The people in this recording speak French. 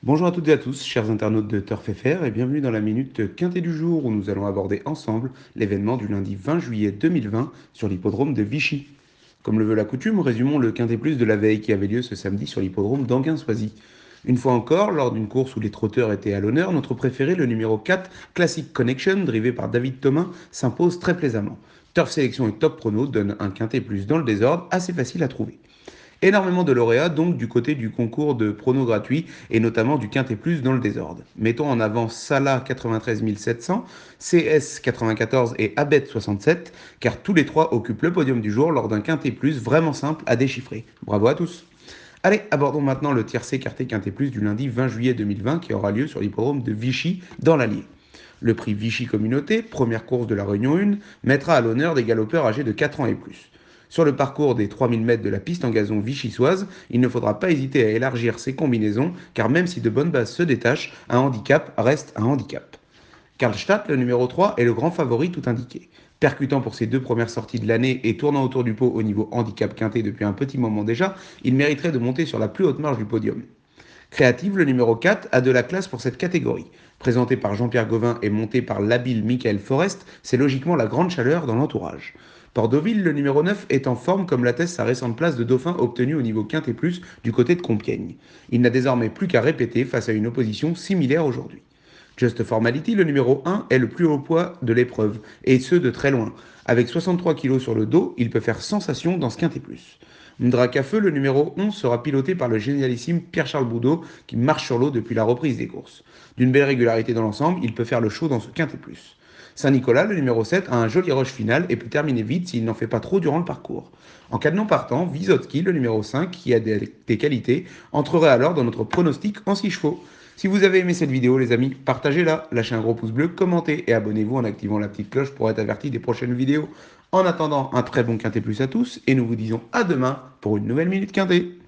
Bonjour à toutes et à tous, chers internautes de Turf FR, et bienvenue dans la Minute Quintet du jour où nous allons aborder ensemble l'événement du lundi 20 juillet 2020 sur l'hippodrome de Vichy. Comme le veut la coutume, résumons le Quintet Plus de la veille qui avait lieu ce samedi sur l'hippodrome d'Anguin-Soisy. Une fois encore, lors d'une course où les trotteurs étaient à l'honneur, notre préféré, le numéro 4, Classic Connection, drivé par David Thomas, s'impose très plaisamment. Turf Sélection et Top Prono donnent un Quintet Plus dans le désordre assez facile à trouver. Énormément de lauréats donc du côté du concours de pronos gratuits et notamment du Quintet Plus dans le désordre. Mettons en avant Salah 93 700, CS 94 et Abed 67 car tous les trois occupent le podium du jour lors d'un Quintet Plus vraiment simple à déchiffrer. Bravo à tous. Allez, abordons maintenant le tiercé quarté Quintet Plus du lundi 20 juillet 2020 qui aura lieu sur l'hippodrome de Vichy dans l'Allier. Le prix Vichy Communauté, première course de la Réunion 1, mettra à l'honneur des galopeurs âgés de 4 ans et plus. Sur le parcours des 3000 mètres de la piste en gazon vichysoise, il ne faudra pas hésiter à élargir ses combinaisons, car même si de bonnes bases se détachent, un handicap reste un handicap. Karlstadt, le numéro 3, est le grand favori tout indiqué. Percutant pour ses deux premières sorties de l'année et tournant autour du pot au niveau handicap quinté depuis un petit moment déjà, il mériterait de monter sur la plus haute marge du podium. Créative, le numéro 4, a de la classe pour cette catégorie. Présenté par Jean-Pierre Gauvin et monté par l'habile Michael Forest, c'est logiquement la grande chaleur dans l'entourage. Port-Deauville, le numéro 9, est en forme comme l'atteste sa récente place de dauphin obtenue au niveau Quintet Plus du côté de Compiègne. Il n'a désormais plus qu'à répéter face à une opposition similaire aujourd'hui. Just Formality, le numéro 1, est le plus haut poids de l'épreuve, et ce de très loin. Avec 63 kg sur le dos, il peut faire sensation dans ce Quintet Plus. Mdrak à feu, le numéro 11, sera piloté par le génialissime Pierre-Charles Boudot, qui marche sur l'eau depuis la reprise des courses. D'une belle régularité dans l'ensemble, il peut faire le show dans ce Quintet Plus. Saint-Nicolas, le numéro 7, a un joli rush final et peut terminer vite s'il n'en fait pas trop durant le parcours. En cas de non partant, Vysotski, le numéro 5, qui a des qualités, entrerait alors dans notre pronostic en 6 chevaux. Si vous avez aimé cette vidéo, les amis, partagez-la, lâchez un gros pouce bleu, commentez et abonnez-vous en activant la petite cloche pour être averti des prochaines vidéos. En attendant, un très bon Quintet Plus à tous et nous vous disons à demain pour une nouvelle Minute Quintet.